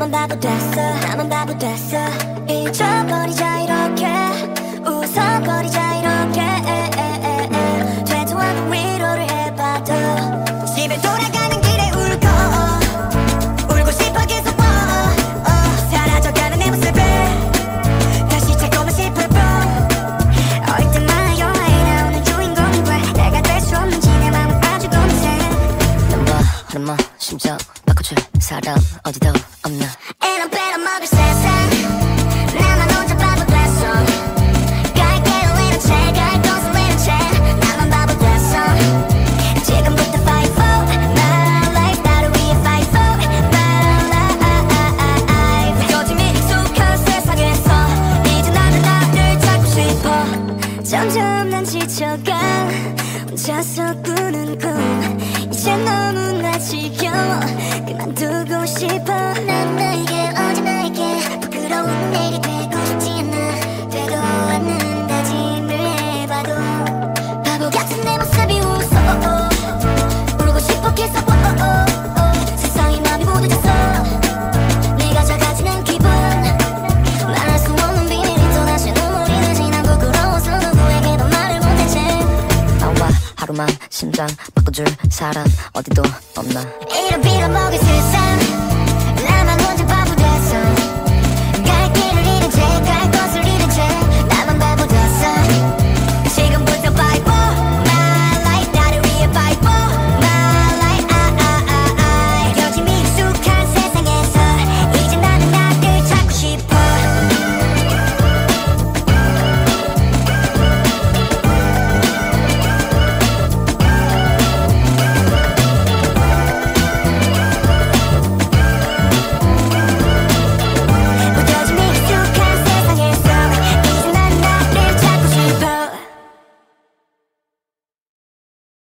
나만 바보 됐어 나만 바보 됐어 잊어버리자 이렇게 웃어버리자 이렇게 되도 않은 위로를 해봐도 집에 돌아가는 길에 울고 싶어 계속 사라져가는 내 모습을 다시 찾고만 싶을 뿐 어릴 때마다 영화에 나오는 주인공인 걸 내가 될 수 없는지 내 맘은 아주 고민해 넌 봐 하는 뭐 심장 바꿔줄 사람 어디도 없나 And I'm better 먹을 세상 나만 혼자 바보 됐어 갈게 울리는 채갈 것을 내는 채 나만 바보 됐어 지금부터 fight for my life 나를 위해 fight for my life 거짓이 익숙한 세상에서 이제 나를 찾고 싶어 점점 난 지쳐가 혼자서 꾸는 꿈 이제 너무나 지겨워 그만두고 싶어 난 나에게 어제 나에게 부끄러운 내일이 되고 싶지 않아 되도 않는 다짐을 해봐도 바보 같은 내 모습이 웃어 울고 싶어 계속 세상이 맘이 무뎌졌어 내가 작아지는 기분 말할 수 없는 비밀이 또다시 눈물이 나지 난 부끄러워서 누구에게도 말을 못했지 나와 하루만 심장 바꿔줄 사람 어디도 없나 이런 빌어먹을 세상